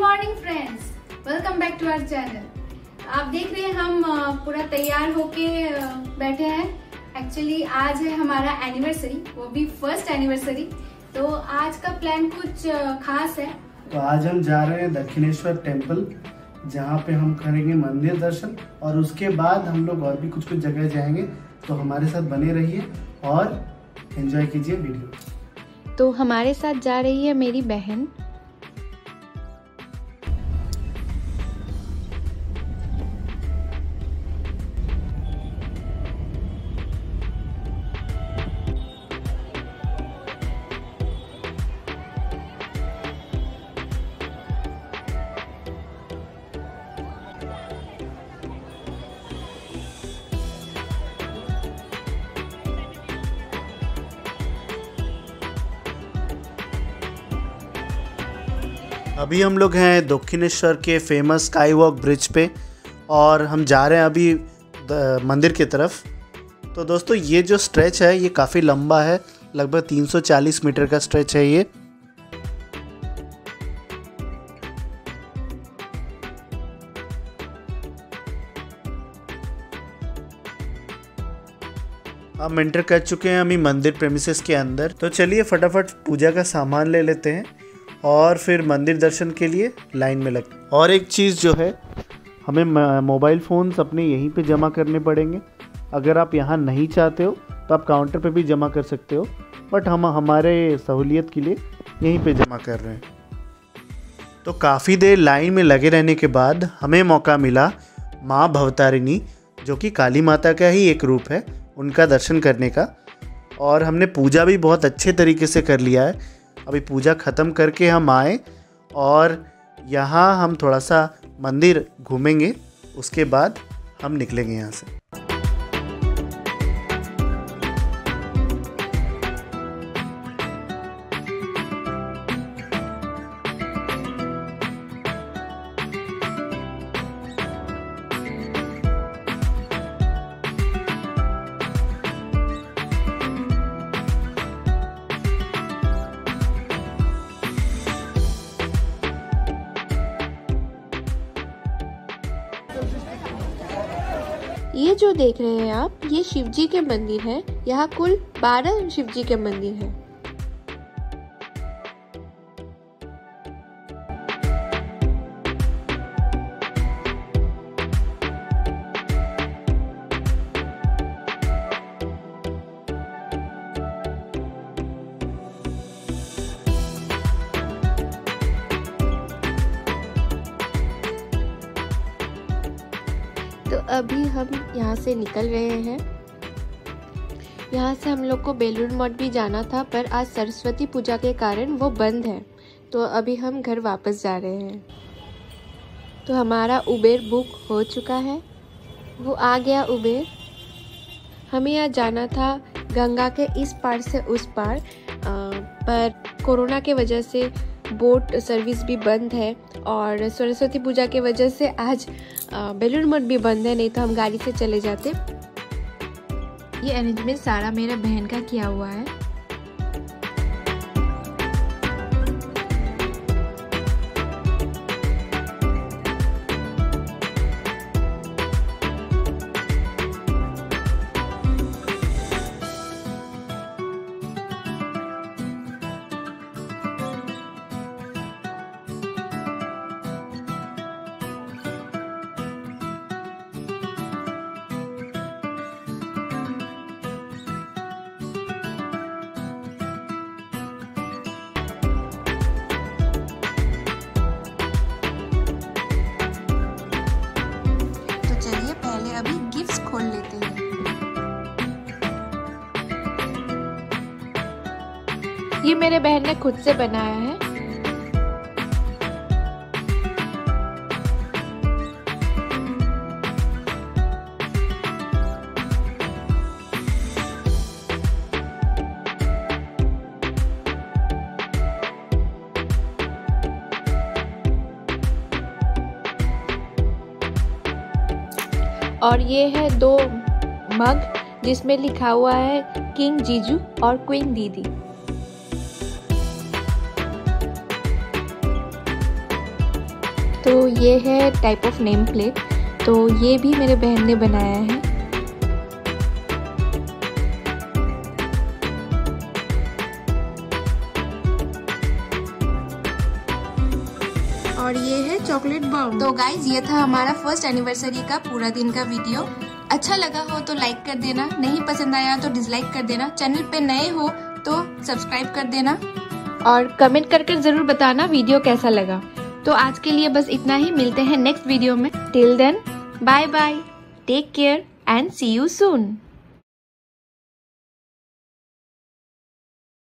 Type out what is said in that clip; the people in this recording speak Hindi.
Morning friends, welcome back to our channel. आप देख रहे हैं हम पूरा तैयार होके बैठे हैं। एक्चुअली आज है हमारा एनिवर्सरी, वो भी फर्स्ट एनिवर्सरी। तो आज का प्लान कुछ खास है। तो आज हम जा रहे हैं दक्षिणेश्वर टेम्पल, जहाँ पे हम करेंगे मंदिर दर्शन और उसके बाद हम लोग और भी कुछ जगह जाएंगे। तो हमारे साथ बने रहिए और एंजॉय कीजिए वीडियो। तो हमारे साथ जा रही है मेरी बहन। अभी हम लोग हैं दक्षिणेश्वर के फेमस स्काई वॉक ब्रिज पे और हम जा रहे हैं अभी मंदिर की तरफ। तो दोस्तों ये जो स्ट्रेच है ये काफ़ी लंबा है, लगभग 340 मीटर का स्ट्रेच है ये। हम एंटर कर चुके हैं अभी मंदिर प्रेमिसेस के अंदर। तो चलिए फटाफट पूजा का सामान ले लेते हैं और फिर मंदिर दर्शन के लिए लाइन में लगते हैं। और एक चीज़ जो है, हमें मोबाइल फ़ोन्स अपने यहीं पे जमा करने पड़ेंगे। अगर आप यहाँ नहीं चाहते हो तो आप काउंटर पे भी जमा कर सकते हो, बट हम हमारे सहूलियत के लिए यहीं पे जमा कर रहे हैं। तो काफ़ी देर लाइन में लगे रहने के बाद हमें मौका मिला माँ भवतारिणी, जो कि काली माता का ही एक रूप है, उनका दर्शन करने का। और हमने पूजा भी बहुत अच्छे तरीके से कर लिया है। अभी पूजा ख़त्म करके हम आए और यहाँ हम थोड़ा सा मंदिर घूमेंगे, उसके बाद हम निकलेंगे यहाँ से। ये जो देख रहे हैं आप, ये शिव जी के मंदिर है। यहाँ कुल 12 शिव जी के मंदिर हैं। तो अभी हम यहाँ से निकल रहे हैं। यहाँ से हम लोग को बेलूर मठ भी जाना था, पर आज सरस्वती पूजा के कारण वो बंद है। तो अभी हम घर वापस जा रहे हैं। तो हमारा उबेर बुक हो चुका है, वो आ गया उबेर। हमें यहाँ जाना था गंगा के इस पार से उस पार, पर कोरोना के वजह से बोट सर्विस भी बंद है और सरस्वती पूजा के वजह से आज बेलूर मठ भी बंद है, नहीं तो हम गाड़ी से चले जाते। ये अरेंजमेंट सारा मेरा बहन का किया हुआ है। ये मेरे बहन ने खुद से बनाया है। और ये है 2 मग जिसमें लिखा हुआ है किंग जीजू और क्वीन दीदी। तो ये है टाइप ऑफ नेम प्लेट, तो ये भी मेरे बहन ने बनाया है। और ये है चॉकलेट बाउंड। तो गाइज ये था हमारा फर्स्ट एनिवर्सरी का पूरा दिन का वीडियो। अच्छा लगा हो तो लाइक कर देना, नहीं पसंद आया तो डिसलाइक कर देना, चैनल पे नए हो तो सब्सक्राइब कर देना और कमेंट करके जरूर बताना वीडियो कैसा लगा। तो आज के लिए बस इतना ही, मिलते हैं नेक्स्ट वीडियो में। Till then bye bye, take care and see you soon.